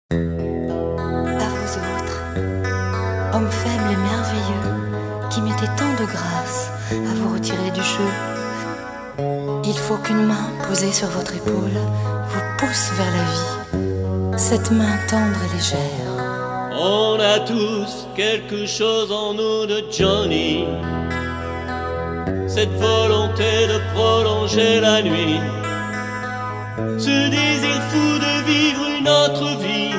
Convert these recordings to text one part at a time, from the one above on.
À vous autres, hommes faibles et merveilleux, qui mettez tant de grâce à vous retirer du jeu. Il faut qu'une main posée sur votre épaule vous pousse vers la vie, cette main tendre et légère. On a tous quelque chose en nous de Johnny, cette volonté de prolonger la nuit, ce désir fou de vivre une autre vie,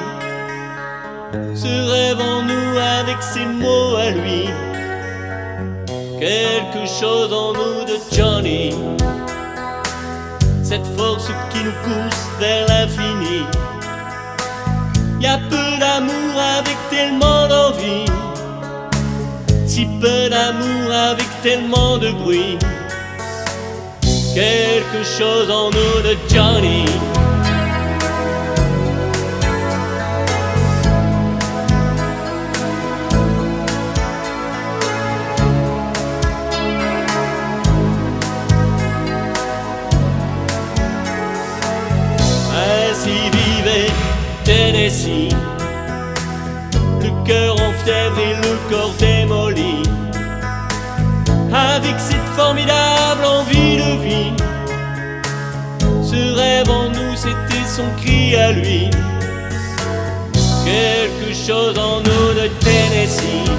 ce rêve en nous avec ses mots à lui, quelque chose en nous de Johnny, cette force qui nous pousse vers l'infini. Y a peu d'amour avec tellement d'envie, si peu d'amour avec tellement de bruit, quelque chose en nous de Johnny. Ainsi vivait Tennessee, le cœur en fièvre et le corps démoli, avec cette formidable envie de vie. Ce rêve en nous, c'était son cri à lui, quelque chose en nous de Tennessee.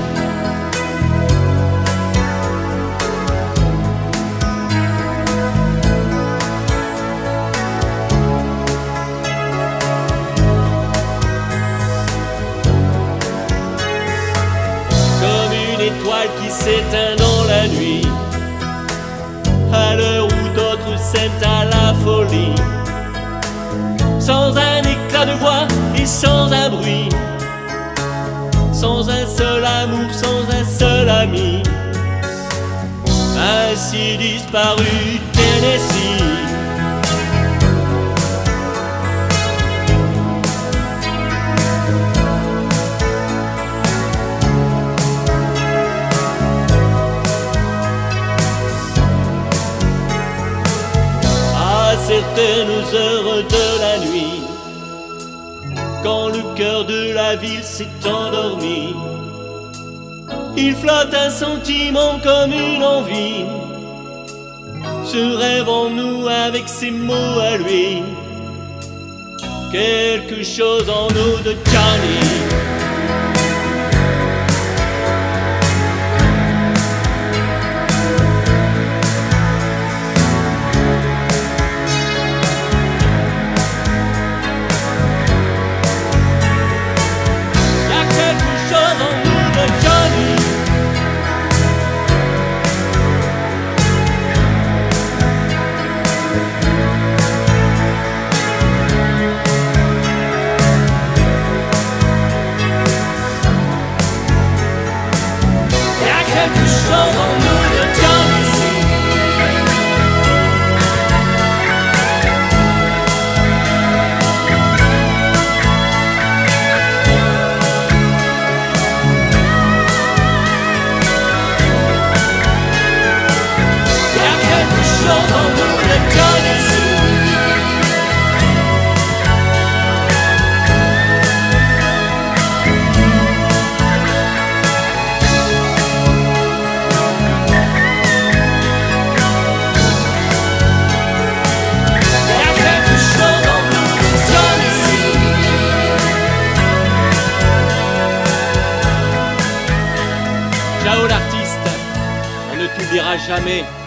Étoile qui s'éteint dans la nuit, à l'heure où d'autres s'aiment à la folie, sans un éclat de voix et sans un bruit, sans un seul amour, sans un seul ami, ainsi disparu Tennessee. Certaines heures de la nuit, quand le cœur de la ville s'est endormi, il flotte un sentiment comme une envie, ce rêve en nous avec ses mots à lui, quelque chose en nous de Johnny. Quelque chose en nous de Johnny. Y a quelque chose en nous de Johnny. Ciao l'artiste, on ne t'oubliera jamais.